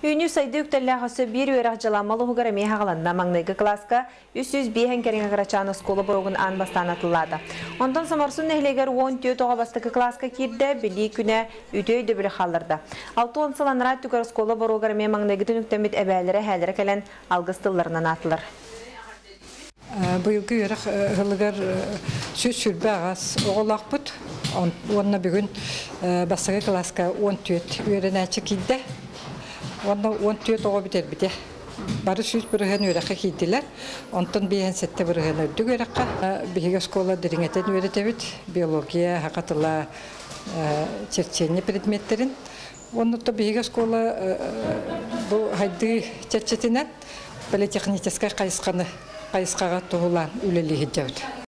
Үйнү сайды үктелләғысы бір өрәқ жыламалы хугара мейхағаланна маңнайғы класска 305 кәріңі ғырачаны сколы бұрығын ан бастан атылады. Ондан самарсын нәхлегер 14 оға бастықы класска кирді білі күні үтөйді білі қалырды. 6 онсаланыра түкір сколы бұрығыр мей маңнайғы түніктемет әбәлері әлірі кәлін алғыстыларынан атылыр. Бұйылғы өрәқ ғылығар сөз сүрбі ағас оғылақ бұд. Онына бүгін бастығы класска 14 өрен әчі кейді. Онына 14 оға бітер біде. Бары сөз бұрығын өрәққа кейділер. Онтын бейін сәтті бұрығын өрдік өрәққа. Бейгі скола діріңетен өретебіт. Биология, хақатыла, черчение предметтерін. Онында бейгі скола бұл хайды черчетінен политехническай қайысқаны қайысқаға тұғылан үлелі хеджауды.